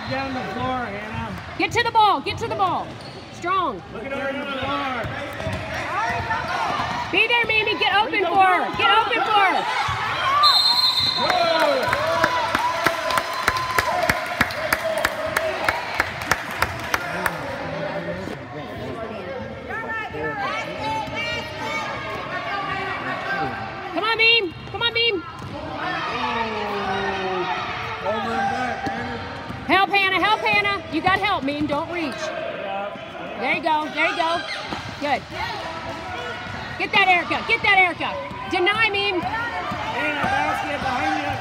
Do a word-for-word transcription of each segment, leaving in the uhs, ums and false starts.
down the floor, Hannah. Get to the ball. Get to the ball. Strong. Look at her on the floor. Be there, Mimi. Get open for her. Get open for her. Come on, Meme. Come on, Meme. Over and back, Hannah. Help, Hannah. Help, Hannah. You got help, Meme. Don't reach. There you go. There you go. Good. Get that, Erica. Get that, Erica. Deny, Meme. Hannah, basket behind you.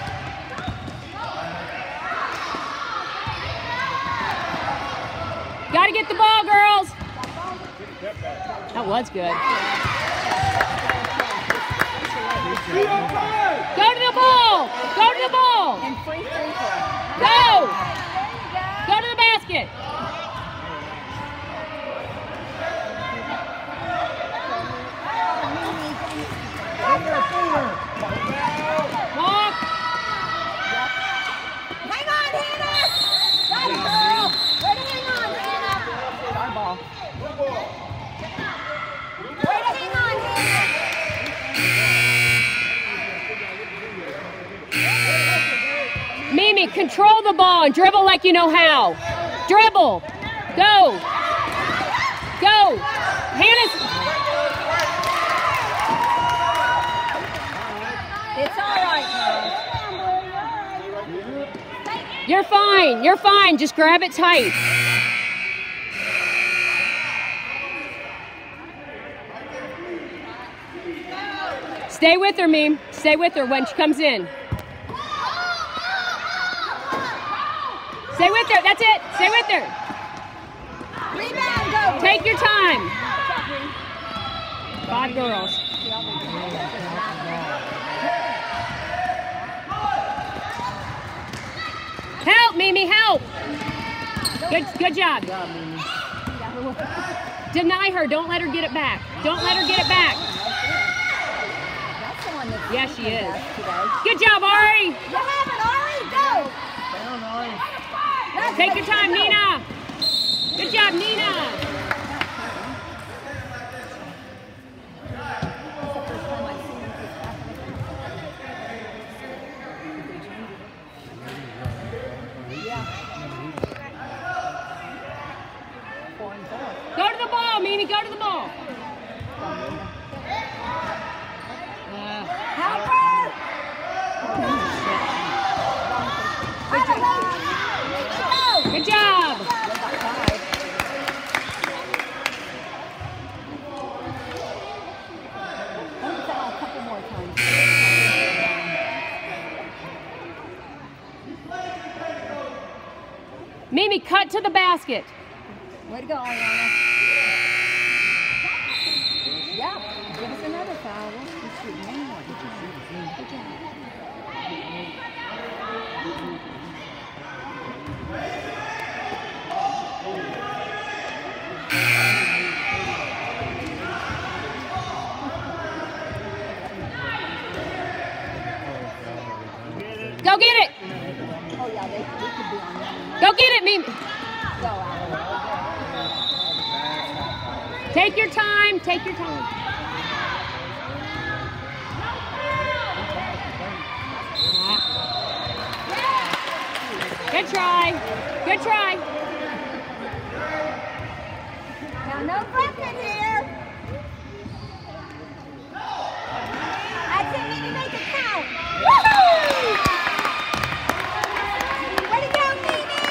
Got to get the ball, girls. That was good. Go to the ball. Go to the ball. Go. Go to the basket. Walk. Hang on, Hannah! Got it, girl! Way to hang on, Hannah! Our ball. Way to hang on, Hannah! Mimi, control the ball and dribble like you know how. Dribble. Go. Go. Hannah's... It's all right, girl. You're fine. You're fine. Just grab it tight. Stay with her, Meme. Stay with her when she comes in. Stay with her. That's it. Stay with her. Rebound, go! Take your time. Five girls. Help, Mimi, help. Good, good job. Deny her. Don't let her get it back. Don't let her get it back. That's the one that's Yeah, she is. today. Good job, Ari. You have it, Ari! Go! Take your time, Nina. Good job, Nina. Go to the ball, Mimi. Go to the ball. Uh, Help her! Good job. Mimi, cut to the basket. Way to go, Ariana. Yeah, give us another foul. We'll just shoot one more. Good job. Good job. Go get it. Oh, yeah, they, they could be on that. Go get it, Mimi. Go, Alex. Take your time. Take your time. Good try. Good try. Now, no breathing here. That's it, Mimi, make it count. Woohoo! Way to go, Mimi!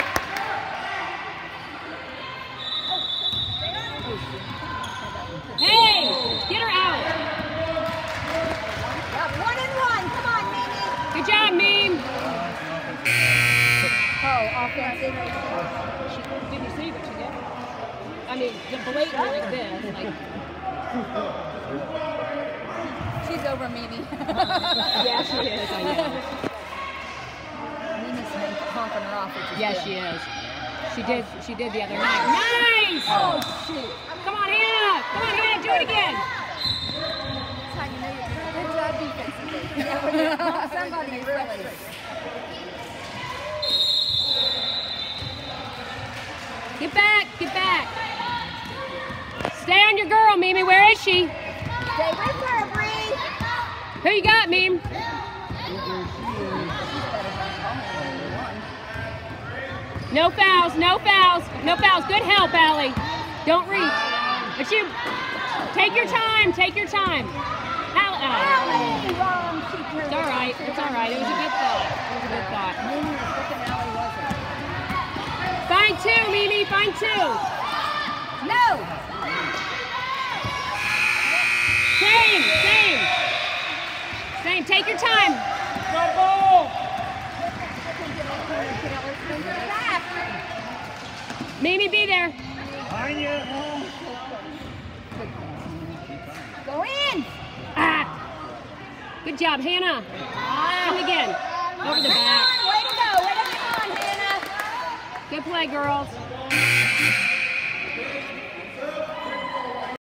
Hey, get her out. Yeah, one and one. Come on, Mimi. Good job, Meme. Oh, offensive. She didn't receive it, she did. I mean, the blatant like this, like. She's over Mimi. Yeah, she is, I know. Mimi's honking her off. Which is Yeah, good. she is. She did, she did the other night. Nice! Oh, shoot. Come on, Hannah! Come on, Hannah, do it again! That's how you know you're good job defensively. Yeah, when you want somebody really. Find your girl, Mimi. Where is she? Stay with her, Bree. Who you got, Meme? No fouls, no fouls, no fouls. Good help, Allie. Don't reach. But you, take your time, take your time. Allie, oh. Allie, wrong. She turned It's all right, it's all right. It was a good thought. It was a good thought. Mimi was looking, Allie wasn't. Find two, Mimi, find two. No. Same, same. Same, take your time. Go ball. Mimi, be there. Behind you. Go in. Ah. Good job, Hannah. Come again. Over the Hang back. on. Way to go. Way to hang on, Hannah. Good play, girls.